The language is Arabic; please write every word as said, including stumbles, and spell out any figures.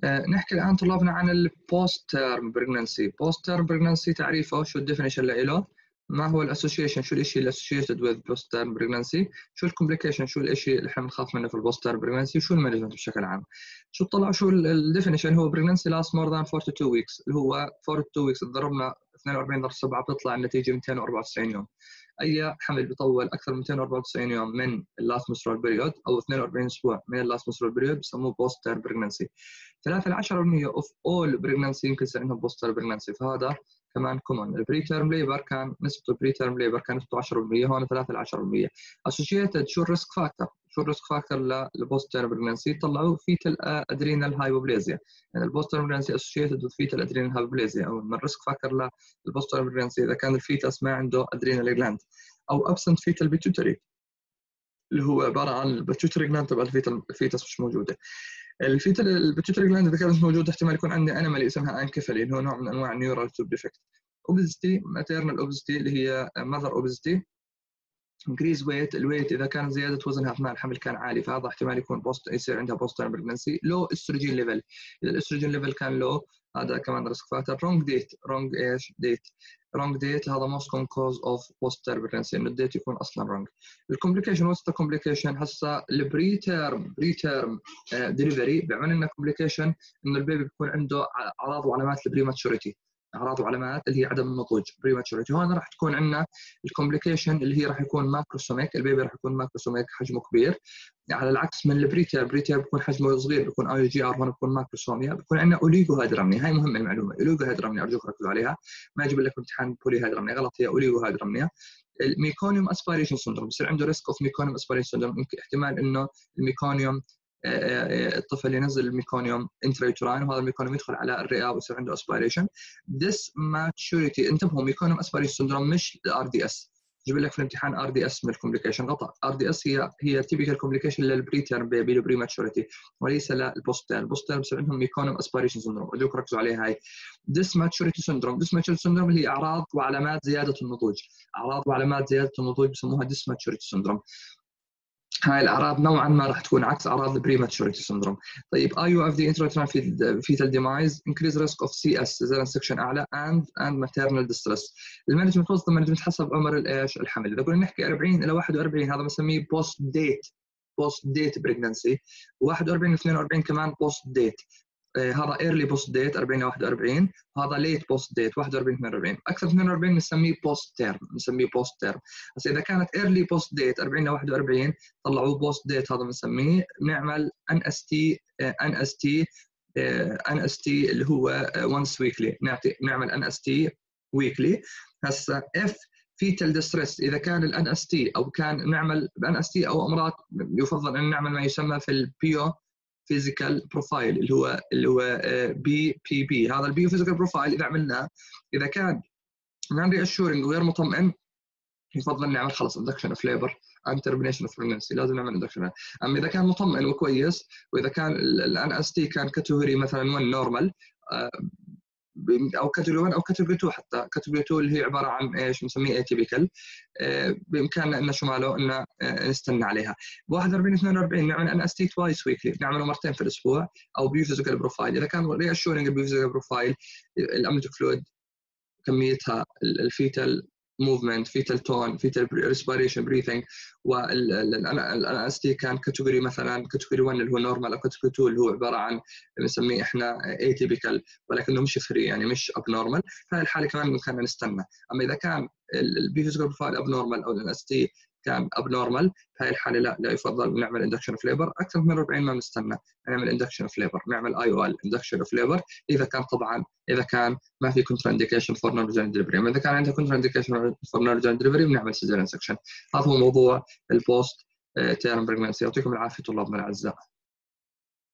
آه، نحكي الآن طلابنا عن البوست تيرم بريجننسي. بوست تيرم بريجننسي تعريفه، شو الديفينيشن له، ما هو الاسوشيشن، شو الشيء الاسوشيتد وذ بوست تيرم بريجننسي، شو الكومبليكيشن، شو الشيء اللي احنا بنخاف منه في البوست تيرم بريجننسي، وشو المانجمنت بشكل عام. شو طلع شو الديفينيشن؟ هو بريجننسي لاست مور ذان فورتي تو ويكس، اللي هو أربعة وأربعين ويكس ضربنا اثنين وأربعين ضرب سبعة بتطلع النتيجه مئتين وأربعة وتسعين يوم. اي حمل بيطول اكثر من مئتين وأربعة وتسعين يوم من اللاست menstrual بيريود او اثنين وأربعين اسبوع من اللاست menstrual بيريود بسموه بوست تيرم بريجننسي. ثلاثة إلى عشرة بالمئة اوف اول بريجننسي يمكن يصير عندهم بوست تيرم بريجننسي، فهذا كمان كومن. البري تيرم ليبر كان نسبته البري تيرم ليبر كانت عشرة بالمئة، هون ثلاثة إلى عشرة بالمئة. اسوشيتد شو الريسك فاكتور؟ شو الريسك فاكتور للبوست تيرم بريجننسي؟ طلعوا فيتال ادرينال هايبوبليزيا، يعني البوست تيرم بريجننسي اسوشيتد وفيتال ادرينال هايبوبليزيا، او من الريسك فاكتور للبوست تيرم بريجننسي اذا كان الفيتاس ما عنده ادرينال جلاند، او ابسنت فيتال بيتوتري اللي هو عباره عن البيتوتري جلاند تبع الفيتاس مش موجوده. الفيتال البيتوتري جلاند اذا كانت موجوده احتمال يكون عندي انيمالي اسمها انكفالي، اللي هو نوع من انواع النيورال تيوب ديفكت. اوبيزيتي، ماتيرنال اوبيزيتي اللي هي ماذر اوبيزيتي. انكريز ويت، الويت اذا كان زياده وزنها اثناء الحمل كان عالي، فهذا احتمال يكون بوست يصير عندها بوست تيرم بريجنسي. لو استروجين ليفل، اذا الاستروجين ليفل كان لو، هذا كمان ريسك فاكتور. رونج ديت، رونج ايش ديت، رونج ديت هذا موست كومن كوز اوف بوست تيرم بريجنسي، انه الديت يكون اصلا رونج. الكومبليكيشن، واتس ذا كومبليكيشن؟ هسه البري تيرم بري تيرم ديليفري بيعمل لنا كومبليكيشن انه البيبي بيكون عنده اعراض وعلامات البريماتشوريتي، اعراض وعلامات اللي هي عدم النضوج بريماتشوريتي. هون راح تكون عندنا الكومبليكيشن اللي هي راح يكون ماكروسوميك، البيبي راح يكون ماكروسوميك حجمه كبير، على العكس من البريتير. بريتير بيكون حجمه صغير، بيكون اي جي ار، هون بيكون ماكروسوميا. بيكون عندنا اوليجو هيدرامني، هاي مهمه المعلومه، اوليجو هيدرامني ارجوك ركزوا عليها، ما يجيب لك امتحان بولي هيدرامني، غلط، هي اوليجو هيدرامنيا. الميكونيوم اسبيريشن سندروم، بصير عنده ريسك اوف ميكونيوم اسبيريشن سندروم، يمكن احتمال انه الميكونيوم الطفل ينزل الميكونيوم انتريتوراين، وهذا الميكونيوم يدخل على الرئه ويصير عنده اسبيريشن. ديس ماتشوريتي، انتبهوا، ميكونيوم اسبيريشن سندروم مش الار دي اس، جيب لك في الامتحان ار دي اس من الكومبليكيشن، غلط. ار دي اس هي هي تيبيكال كومبليكيشن للبري تيرم بيبي، البري ماتشوريتي، وليس للبوست تيرم. البوست تيرم بصير عندهم ميكونيوم اسبيريشن سندروم، ارجوك ركزوا عليها هاي. ديس ماتشوريتي سندروم، ديس ماتشوريتي سندروم اللي هي اعراض وعلامات زياده النضوج، اعراض وعلامات زياده النضوج بسموها ديس ماتشوريتي سندروم. هاي الاعراض نوعا ما راح تكون عكس اعراض البريماتشوريتي سندروم. طيب اي يو اف دي انتراتران فيتال ديمايز، انكريز ريسك اوف سي اس سيزاريان سكشن اعلى، اند اند ماتيرنال ديستريس. المانجمنت، وسط المانجمنت حسب عمر الايش الحمل. اذا قلنا نحكي أربعين الى واحد وأربعين هذا بنسميه بوست ديت، بوست ديت بريجننسي. واحد وأربعين ل اثنين وأربعين كمان بوست ديت، هذا ايرلي بوست ديت أربعين ل واحد وأربعين، وهذا ليت بوست ديت واحد وأربعين اثنين وأربعين. اكثر اثنين وأربعين بنسميه بوست تيرم، بنسميه بوست تيرم. بس اذا كانت ايرلي بوست ديت أربعين ل واحد وأربعين طلعوه بوست ديت، هذا بنسميه نعمل ان اس تي ان اس تي ان اس تي اللي هو وانس ويكلي، نعطي نعمل ان اس تي ويكلي. هسه اف فيتال ديستريس، اذا كان الان اس تي او كان نعمل بان اس تي او امراض، يفضل ان نعمل ما يسمى في البيو فيزيكال بروفايل اللي هو اللي هو بي بي بي. هذا البيو فيزيكال بروفايل اذا عملناه، اذا كان نون ري اشورنج وغير مطمئن، يفضل نعمل خلص اندكشن اوف ليبر اند ترمينيشن اوف بريجنسي، لازم نعمل اندكشن. اما اذا كان مطمئن وكويس، واذا كان الان اس تي كان كاتيجوري مثلا واحد نورمال او كاتيجوري واحد او كاتيجوري اثنين، حتى كاتيجوري اثنين اللي هي عباره عن ايش بنسميه اتيبيكال، بامكاننا ان شو ماله ان نستنى عليها. واحد وأربعين اثنين وأربعين نعمل ان اس تي توايس ويكلي، نعمله مرتين في الاسبوع، او بيو فيزيكال بروفايل. اذا كان ري اشورنج البيو فيزيكال بروفايل، الامنيوتيك فلويد كميتها، الفيتال موفمنت، فيتال تون، فيتال ريسبيريشن بريثنج، والان اس تي كان كاتيجوري مثلا كاتيجوري واحد اللي هو نورمال، او كاتيجوري اثنين اللي هو عباره عن بنسميه احنا اتيبيكال ولكنه مش فري، يعني مش اب نورمال، فهي الحاله كمان بامكاننا نستنى. اما اذا كان البي فيزيكال بروفايل اب نورمال او الان اس تي كان اب نورمال، في هاي الحاله لا لا يفضل نعمل اندكشن اوف ليبر. اكثر من أربعين ما بنستنى، نعمل اندكشن اوف ليبر، نعمل اي او ال اندكشن اوف ليبر اذا كان طبعا اذا كان ما في كونترا انديكيشن فور نورجن ديليفري. اما اذا كان عندها كونترا انديكيشن فور نورجن ديليفري بنعمل سيزاريان سكشن. هذا هو موضوع البوست تيرم بريجنسي. يعطيكم العافيه طلابنا الاعزاء.